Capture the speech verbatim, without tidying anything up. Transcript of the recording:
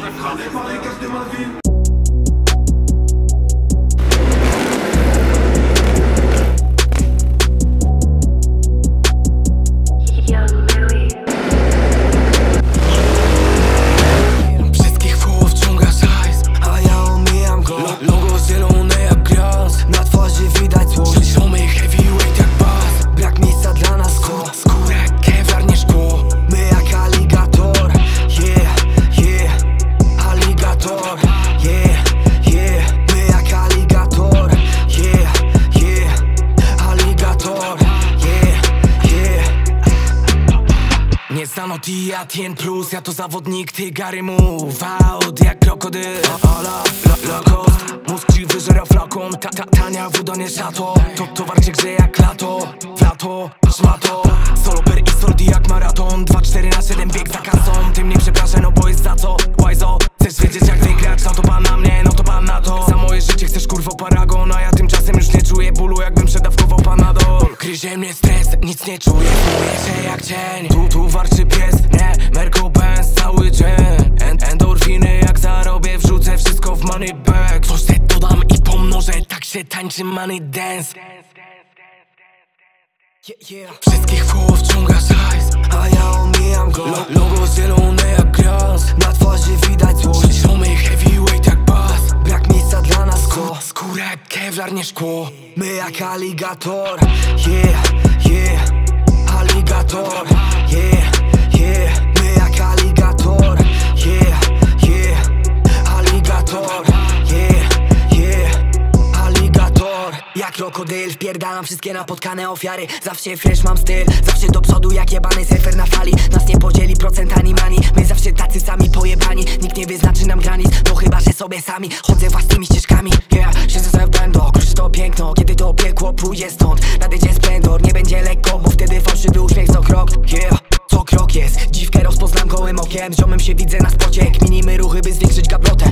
ale każdy ma win. Wszystkich fołów wciąga szajs, a ja omijam go. Logo zielone jak gras, na twarzy widać złość. Ziomy heavyweight jak bas, brak miejsca dla nas skór. Skóra jak kevlar, nie szkło. My jak aligator, yeah, yeah. Aligator, yeah, yeah. My jak aligator, yeah, yeah. Aligator, yeah, yeah. Nie znano T, a T N plus, ja to zawodnik, ty Gary move out jak krokodyl. Ala, Lacoste, mózg ci wyżera flakon. Ta, ta, tania woda nie szato, to towar cię grzeje jak lato. W lato, szmato, solo per i soldi jak maraton. Dwa, cztery na siedem bieg za kasą. Ty mnie przepraszaj, no bo jest za co. Łajzo, chcesz wiedzieć jak wygrać, no to pan na mnie, no to pan na to. Za moje życie chcesz kurwo paragon, a ja tymczasem już nie czuję bólu, jakbym przedawkował panadol. Gryzie mnie stres, nic nie czuję, czuję się jak cień. Tu, tu warczy pies, nie, Merko Benz cały dzień. End, endorfiny jak zarobię, wrzucę wszystko w money bag. Coś se dodam i pomnożę, tak się tańczy money dance. Yeah, yeah. Wszystkich fołów wciąga szajs, a ja omijam go. Logo zielone jak gras, na twarzy widać złość. Ziomy heavyweight jak bas, brak miejsca dla nas skór. Skóra jak kevlar, nie szkło. My jak aligator, yeah, yeah. Aligator, yeah, yeah. My jak aligator, yeah, yeah. Aligator, yeah, yeah. Aligator, jak krokodyl, wpierdalam wszystkie napotkane ofiary. Zawsze fresh mam styl, zawsze do przodu jak jebany surfer na fali. Nas nie podzieli procent ani mani, my zawsze tacy sami pojebani. Nikt nie wyznaczy nam granic, no chyba, że sobie sami. Chodzę własnymi ścieżkami, yeah. Siedzę sobie w błędo, kruszy to piękno. Kiedy to piekło pójdzie stąd, nadejdzie splendor. Nie będzie lekko, bo wtedy fałszywy uśmiech co krok, yeah. Co krok jest, dziwkę rozpoznam gołym okiem. Z ziomem się widzę na spocie, kminimy ruchy, by zwiększyć gablotę.